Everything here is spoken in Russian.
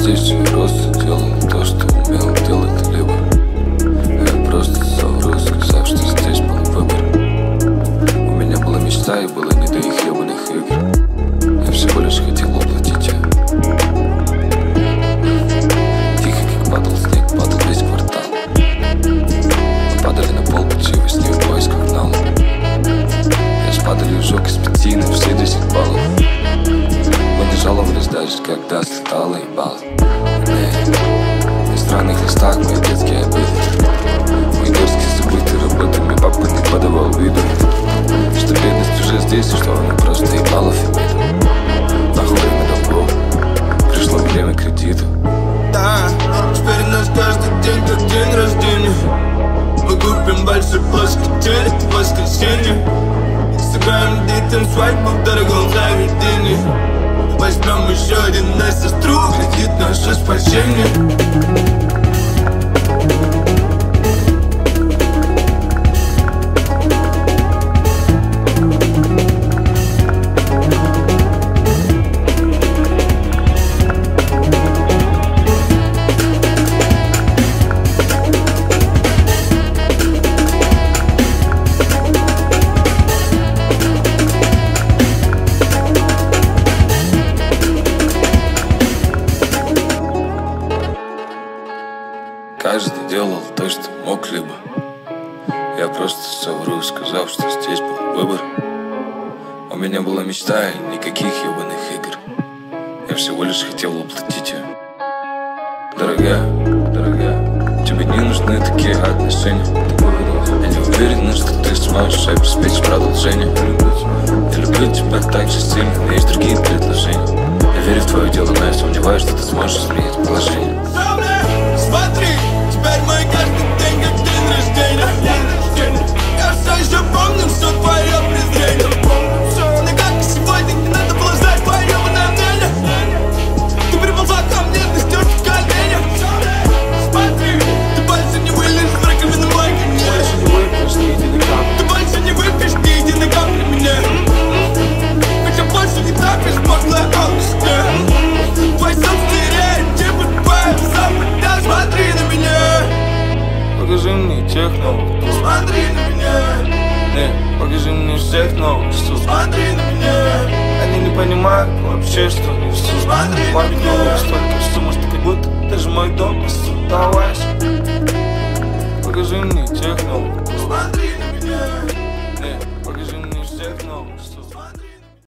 здесь я просто делал то, что умел делать либо. Я просто совру, сказав, что здесь был выбор. У меня была мечта и было не до их ебаных игр. Я всего лишь хотел уплатить ее. Тихо, как падал снег, падал весь квартал. Мы падали на пол пути во сне в поисках нала. Я спадали ужок из 5 на все 10 баллов. Мы не жаловались даже, когда слетало ебало. На странных листах мои детские обиды. Мои дерзкие забытые работами папа не подавал виду, что бедность уже здесь и что она просто ебала фемиду. Нахуй время долгов, пришло время кредита. Да, теперь у нас каждый день как день рождения. Мы купим большой плоский телек в воскресенье. Сыграем детям свадьбу в дорогом заведении. Возьмем еще один на сестру, глядит наше спасение. Каждый делал то, что мог, либо я просто совру, сказав, что здесь был выбор. У меня была мечта и никаких ебаных игр. Я всего лишь хотел уплатить ее. Дорогая, тебе не нужны такие отношения. Я не уверен, что ты сможешь обеспечить продолжение. Я люблю тебя так же сильно, но есть другие предложения. Я верю в твое дело, но я сомневаюсь, что ты сможешь изменить положение. Смотри, теперь мой каждый день как день рождения. Я все еще помню все твое презрение. Но как и сегодня не надо было ждать твое мнение. Ты приползла ко мне, ты стерт в коленях. Смотри, ты больше не вылезешь в раковину мой конец. Ты больше не выпьешь ни единой капли мне. Хотя больше не тапишь подлая алчная. Твой собственный типа твоя запад. Смотри на меня. Покажи мне тех новых. Смотри на меня. Покажи мне всех новых. Смотри на меня. Они не понимают вообще, что несут. Смотри на меня. Столько